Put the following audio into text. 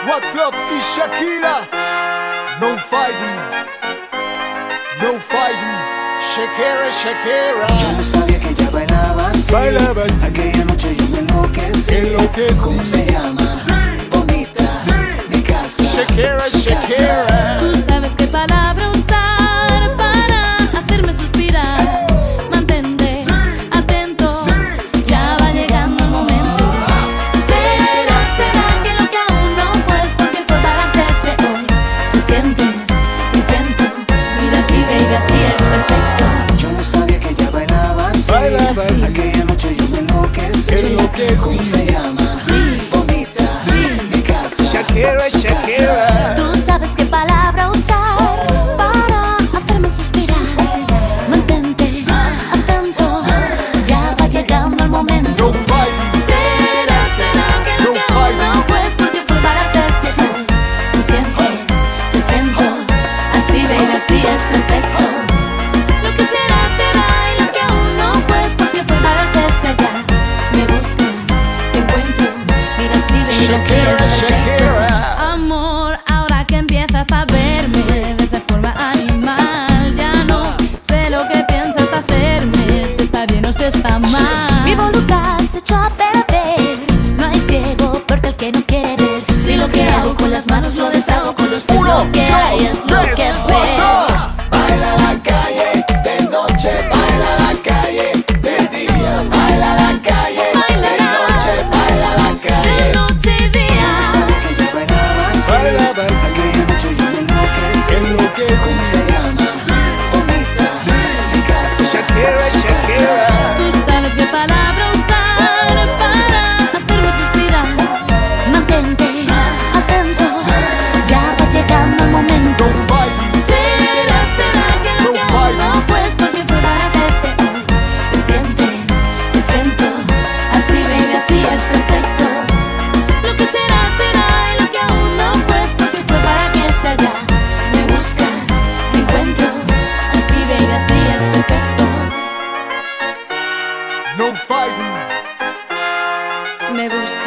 What Club y Shakira. No fighting, no fighting. Shakira, Shakira. Yo no sabía que ella bailaba así. Bailaba así. Aquella noche yo me enloquecí. ¿Cómo se llama? Bonita. Mi casa. Shakira, Shakira. Tú sabes qué palabra usar para hacerme suspirar. Mantente atento, ya va llegando el momento. Será que lo que aún no fue es porque fue para hacerse hoy. Tú sientes y siento, mira así, baby, así es perfecto. Yo no sabía que ella bailaba así. Bailaba así. Aquella noche yo me enloquecí. ¿Cómo se llama? Bonita. Mi casa. Shakira, Shakira. Tú sabes qué palabra usar para hacerme suspirar. Mantente atento, ya va llegando el momento. No fighting, Será que lo que aún no fue es porque fue para hacerse hoy. Tú sientes, te siento, así baby, así es perfecto. Lo que será, y lo que aún no fue es porque fue para hacerse ya. Me buscas, te encuentro, mira así baby, así es Shakira, perfecto. Shakira. Amor, ahora que empiezas a verme de esa forma animal, ya no sé lo que piensas hacerme, si está bien o si está mal. Mi voluntad se echó a perder, no hay ciego porque el que no quiere ver. Si lo que hago con las manos lo deshago con los pies, lo que hay es lo que ves. Baila la calle de noche, baila la calle de día, baila la calle de noche, baila la De calle. noche y día. Sabía que ella bailaba así. Bailaba así. Aquella noche yo me enloquecí. ¿Cómo se llama? Bonita. Mi casa. Shakira, Shakira. Tú sabes qué palabra usar para hacerme suspirar. Mantente atento, ya va llegando el momento. No fighting, Será que lo que aún no fue es porque fue para hacerse hoy. Te sientes, te siento, así baby, así es perfecto. Lo que será, y lo que aún no fue es porque fue para que sea ya. Me buscas, te encuentro, así baby, así es perfecto. no fighting. Me buscas.